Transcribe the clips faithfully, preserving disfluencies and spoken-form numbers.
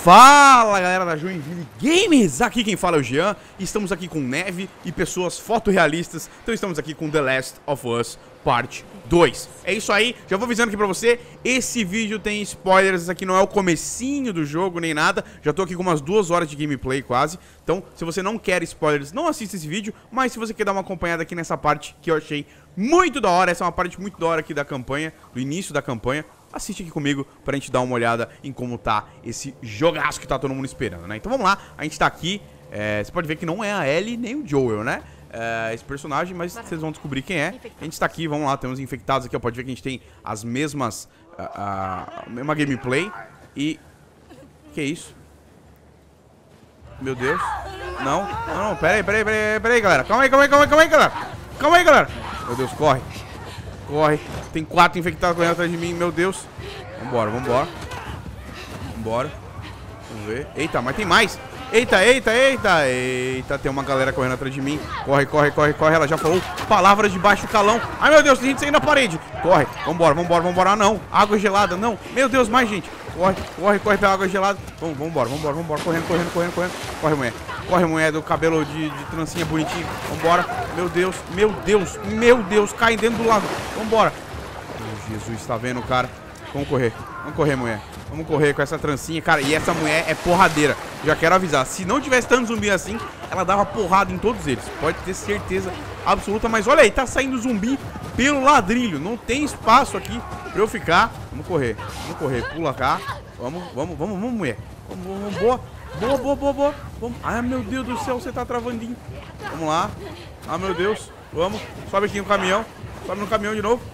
Fala galera da Joinville Games, aqui quem fala é o Jean. Estamos aqui com neve e pessoas fotorrealistas. Então estamos aqui com The Last of Us Parte dois. É isso aí, já vou avisando aqui pra você. Esse vídeo tem spoilers, aqui não é o comecinho do jogo nem nada. Já tô aqui com umas duas horas de gameplay quase. Então se você não quer spoilers, não assista esse vídeo. Mas se você quer dar uma acompanhada aqui nessa parte que eu achei muito da hora, essa é uma parte muito da hora aqui da campanha, do início da campanha, assiste aqui comigo pra gente dar uma olhada em como tá esse jogaço que tá todo mundo esperando, né? Então vamos lá, a gente tá aqui, é, você pode ver que não é a Ellie nem o Joel, né? É, esse personagem, mas vocês vão descobrir quem é. A gente tá aqui, vamos lá, temos infectados aqui, ó, pode ver que a gente tem as mesmas, a, a, a mesma gameplay. E... que isso? Meu Deus. Não, não, não, pera aí, pera aí, pera aí, pera aí, galera. Calma aí, calma aí, calma aí, calma aí, galera. Calma aí, galera. Meu Deus, corre. Corre. Tem quatro infectados correndo atrás de mim, meu Deus. Vambora, vambora. Vambora. Vamos ver. Eita, mas tem mais. Eita, eita, eita. Eita, tem uma galera correndo atrás de mim. Corre, corre, corre, corre. Ela já falou palavras de baixo calão. Ai, meu Deus, tem gente saindo da parede. Corre, vambora, vambora, vambora. Ah, não. Água gelada, não. Meu Deus, mais gente. Corre, corre, corre pela água gelada. Vamos, vambora, vambora, vambora. Correndo, correndo, correndo, correndo. Corre, mulher. Corre, mulher do cabelo de, de trancinha bonitinho. Vambora. Meu Deus, meu Deus, meu Deus. Cai dentro do lago. Vambora. Oh, Jesus, tá vendo, cara? Vamos correr. Vamos correr, mulher. Vamos correr com essa trancinha, cara. E essa mulher é porradeira. Já quero avisar. Se não tivesse tanto zumbi assim, ela dava porrada em todos eles. Pode ter certeza absoluta. Mas olha aí, tá saindo zumbi pelo ladrilho. Não tem espaço aqui pra eu ficar. Vamos correr. Vamos correr. Pula cá. Vamos, vamos, vamos, vamos, mulher. Vamos, vamos, boa. Boa, boa, boa, boa. Vamos. Ai, meu Deus do céu, você tá travandinho. Vamos lá. Ah, meu Deus. Vamos. Sobe aqui no caminhão. Sobe no caminhão de novo.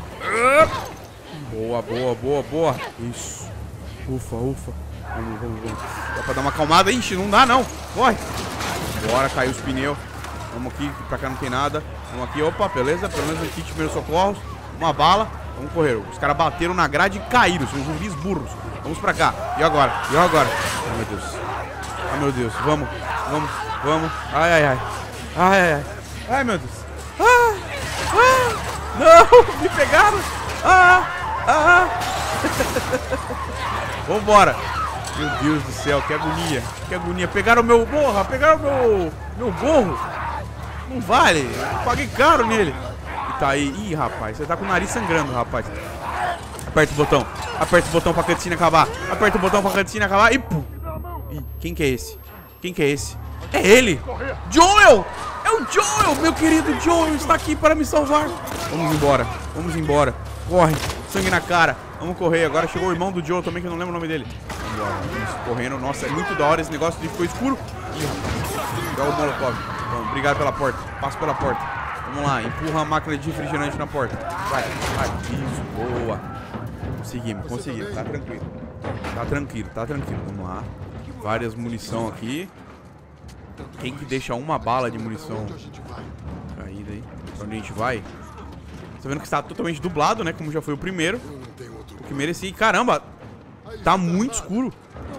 Boa, boa, boa, boa. Isso. Ufa, ufa. Vamos, vamos, vamos. Dá pra dar uma acalmada. Ixi, não dá não. Corre. Bora, caiu os pneus. Vamos aqui, pra cá não tem nada. Vamos aqui, opa, beleza. Pelo menos um kit de primeiros socorros. Uma bala. Vamos correr. Os caras bateram na grade e caíram. São zumbis burros. Vamos pra cá. E agora? E agora? Ai, meu Deus. Ai, meu Deus. Vamos, vamos, vamos. Ai, ai, ai. Ai, ai, ai. Ai, meu Deus. Ah, ah. Não, me pegaram. Ah, ah. Vambora. Meu Deus do céu, que agonia. Que agonia. Pegaram o meu... Porra, pegaram o meu... Meu gorro. Não vale. Eu paguei caro nele. E tá aí. Ih, rapaz. Você tá com o nariz sangrando, rapaz. Aperta o botão. Aperta o botão pra cutscene acabar. Aperta o botão pra cutscene acabar. E pum. Ih, quem que é esse? Quem que é esse? É ele. Joel. É o Joel. Meu querido Joel está aqui para me salvar. Vamos embora. Vamos embora. Corre. Sangue na cara. Vamos correr. Agora chegou o irmão do Joel também, que eu não lembro o nome dele. Vambora. Vamos correndo. Nossa, é muito da hora esse negócio. Ficou escuro. Ih, joga o molotov. Vamos, obrigado pela porta. Passa pela porta. Vamos lá. Empurra a máquina de refrigerante na porta. Vai, vai. Isso, boa. Conseguimos, conseguimos. Tá tranquilo. Tá tranquilo, tá tranquilo. Vamos lá. Várias munição aqui. Quem que deixa uma bala de munição caída aí? Pra onde a gente vai? Tá vendo que está totalmente dublado, né? Como já foi o primeiro. O que merecia. Caramba! Tá muito escuro.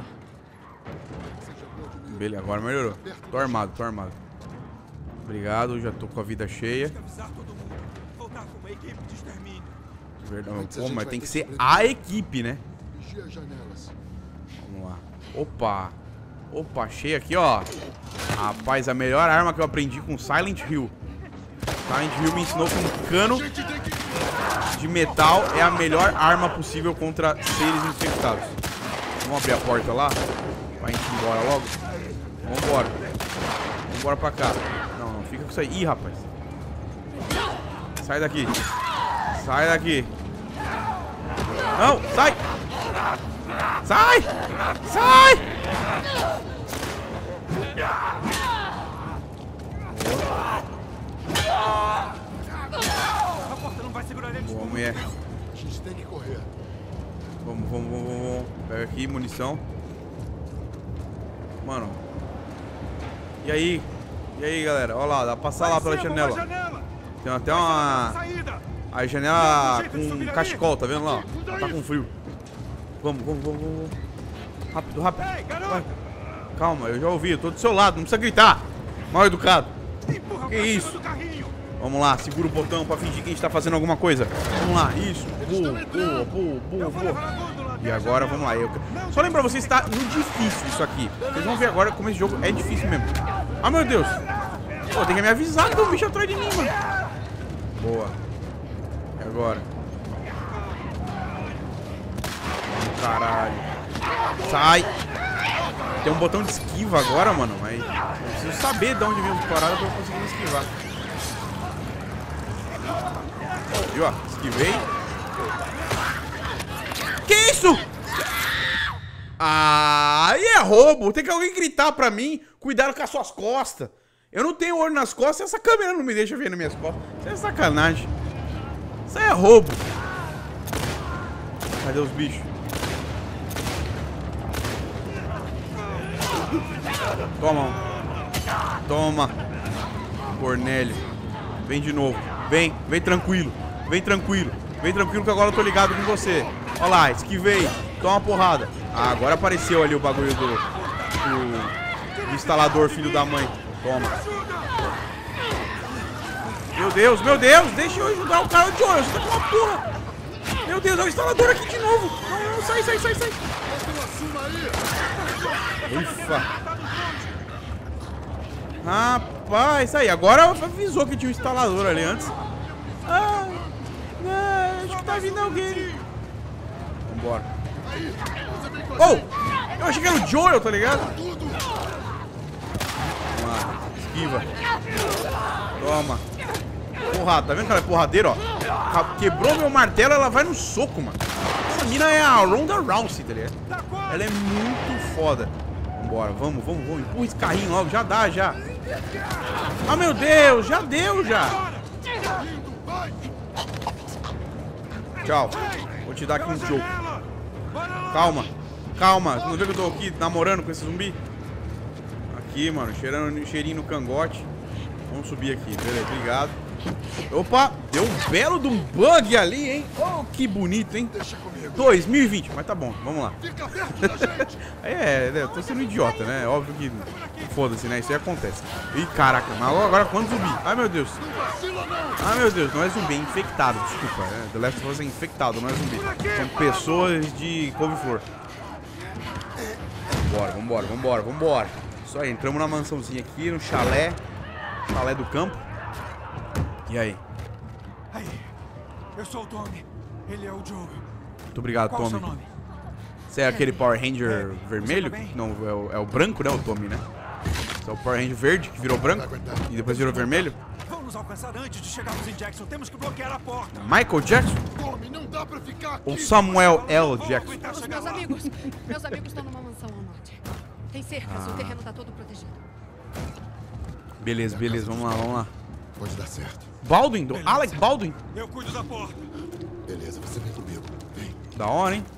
Beleza, agora melhorou. Tô armado, tô armado. Obrigado, já tô com a vida cheia. Verdade, pô, mas tem que ser a equipe, né? Vamos lá. Opa! Opa, achei aqui, ó. Rapaz, a melhor arma que eu aprendi com Silent Hill. Silent Hill me ensinou que um cano de metal é a melhor arma possível contra seres infectados. Vamos abrir a porta lá pra gente ir embora logo. Vambora. Vambora pra cá. Não, não, fica com isso aí. Ih, rapaz. Sai daqui. Sai daqui. Não, sai. Sai. Sai. Boa, mulher. A gente tem que correr. Vamos, vamos, vamos, vamos. Pega aqui, munição. Mano. E aí? E aí, galera? Olha lá, dá pra passar lá pela janela. Tem até uma... A janela com cachecol, tá vendo lá? Ela tá com frio. Vamos, vamos, vamos, vamos. Rápido, rápido. Vai. Calma, eu já ouvi, eu tô do seu lado, não precisa gritar. Mal educado. Que isso? Vamos lá, segura o botão pra fingir que a gente tá fazendo alguma coisa. Vamos lá, isso. Boa, boa, boa, boa, boa. E agora, vamos lá. Eu... Só lembrar vocês, está no difícil isso aqui. Vocês vão ver agora como esse jogo é difícil mesmo. Ah, meu Deus. Pô, tem que me avisar que tem um bicho atrás de mim, mano. Boa. E agora? Caralho. Sai. Tem um botão de esquiva agora, mano. Mas eu preciso saber de onde vem as paradas pra eu conseguir me esquivar. Viu, ó? Esquivei. Que isso? Ah, aí é roubo. Tem que alguém gritar pra mim. Cuidado com as suas costas. Eu não tenho olho nas costas e essa câmera não me deixa ver nas minhas costas. Isso é sacanagem. Isso aí é roubo. Cadê os bichos? Toma. Toma. Cornélio. Vem de novo. Vem, vem tranquilo. Vem tranquilo. Vem tranquilo que agora eu tô ligado com você. Olha lá, esquivei. Toma uma porrada. Ah, agora apareceu ali o bagulho do, do, do instalador, filho da mãe. Toma. Meu Deus, meu Deus. Deixa eu ajudar o cara de olho. Você tá com uma porra. Meu Deus, é o instalador aqui de novo. Não, não, sai, sai, sai, sai. Ufa. Rapaz, isso aí. Agora avisou que tinha um instalador ali antes. Ah, ah, acho que tá vindo alguém. Vambora. Oh! Eu achei que era o Joel, tá ligado? Toma. Esquiva. Toma. Porrada, tá vendo que ela é porradeira, ó? Quebrou meu martelo, ela vai no soco, mano. Essa mina é a Ronda Rousey, tá ligado? Ela é muito foda. Vambora, vamos, vamos, vamos. Empurra esse carrinho logo, já dá, já. Ah, meu Deus, já deu, já. Tchau. Vou te dar aqui um jogo. Calma, calma. Você não vê que eu tô aqui namorando com esse zumbi? Aqui, mano, cheirando, cheirinho no cangote. Vamos subir aqui, beleza, obrigado. Opa, deu um belo de um bug ali, hein? Oh, que bonito, hein? dois mil e vinte, mas tá bom, vamos lá. é, é, eu tô sendo idiota, né? Óbvio que foda-se, né? Isso aí acontece. Ih, caraca, mas agora quando zumbi? Ai, meu Deus. Ah, meu Deus, não é zumbi, é infectado, desculpa. É, The Last of Us é infectado, não é zumbi. São pessoas de couve-flor. Vambora, vambora, vambora, vambora. Isso aí, entramos na mansãozinha aqui, no chalé. Chalé do campo. E aí? Aí, eu sou o Tommy. Ele é o Joe. Muito obrigado, Qual Tommy. o seu nome? Você é aquele Power Ranger É, vermelho? você tá bem? Não, é o, é o branco, né? O Tommy, né? Você é o Power Ranger verde que virou branco e depois virou vermelho? Vão nos alcançar antes de chegarmos em Jackson. Temos que bloquear a porta. Michael Jackson? Tommy, não dá pra ficar aqui. Ou Samuel L. Jackson? Aguentar Os chegar meus lá. amigos. Meus amigos estão numa mansão ao norte. Tem cercas, Ah. o terreno tá todo protegido. Beleza, beleza, vamos lá, vamos lá. Pode dar certo. Baldwin? Do Alec Baldwin? Eu cuido da porta. Beleza, você vem comigo. Vem. Da hora, hein?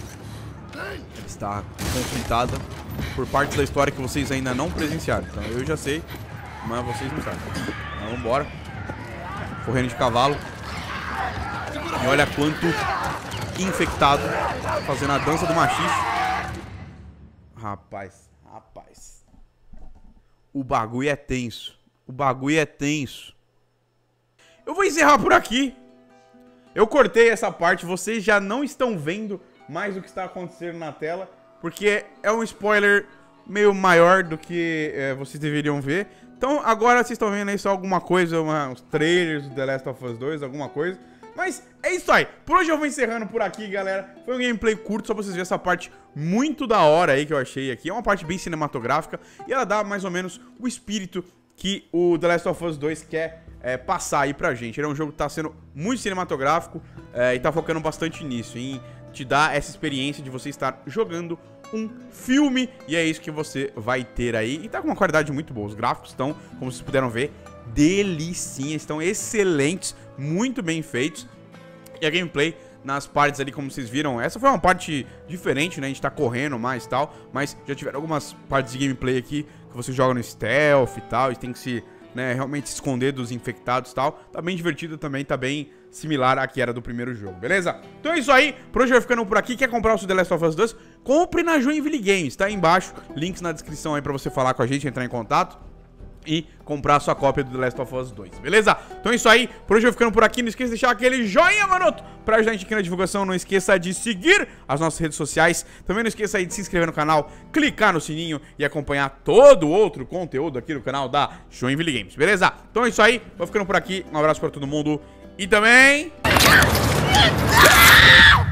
Está conflitada por partes da história que vocês ainda não presenciaram. Então eu já sei, mas vocês não sabem. Então vambora. Correndo de cavalo. E olha quanto infectado fazendo a dança do machixe. Rapaz, rapaz. O bagulho é tenso. O bagulho é tenso. Eu vou encerrar por aqui. Eu cortei essa parte, vocês já não estão vendo mais o que está acontecendo na tela, porque é um spoiler meio maior do que é, vocês deveriam ver. Então agora vocês estão vendo aí só alguma coisa, uma, uns trailers do The Last of Us dois, alguma coisa. Mas é isso aí. Por hoje eu vou encerrando por aqui, galera. Foi um gameplay curto, só pra vocês verem essa parte muito da hora aí que eu achei aqui. É uma parte bem cinematográfica e ela dá mais ou menos o espírito que o The Last of Us dois quer é, passar aí pra gente. Ele é um jogo que tá sendo muito cinematográfico é, e tá focando bastante nisso, em te dar essa experiência de você estar jogando um filme, e é isso que você vai ter aí. E tá com uma qualidade muito boa. Os gráficos estão, como vocês puderam ver, delicinhas, estão excelentes, muito bem feitos. E a gameplay nas partes ali, como vocês viram, essa foi uma parte diferente, né? A gente tá correndo mais e tal, mas já tiveram algumas partes de gameplay aqui que você joga no stealth e tal, e tem que se, né, realmente se esconder dos infectados e tal. Tá bem divertido também, tá bem similar à que era do primeiro jogo, beleza? Então é isso aí, por hoje eu vou ficando por aqui. Quer comprar o seu The Last of Us dois? Compre na Joinville Games, tá aí embaixo, links na descrição aí pra você falar com a gente, entrar em contato. e comprar a sua cópia do The Last of Us dois, beleza? Então é isso aí, por hoje eu vou ficando por aqui, não esqueça de deixar aquele joinha, maroto, pra ajudar a gente aqui na divulgação, não esqueça de seguir as nossas redes sociais, também não esqueça aí de se inscrever no canal, clicar no sininho e acompanhar todo o outro conteúdo aqui no canal da Joinville Games, beleza? Então é isso aí, vou ficando por aqui, um abraço pra todo mundo e também...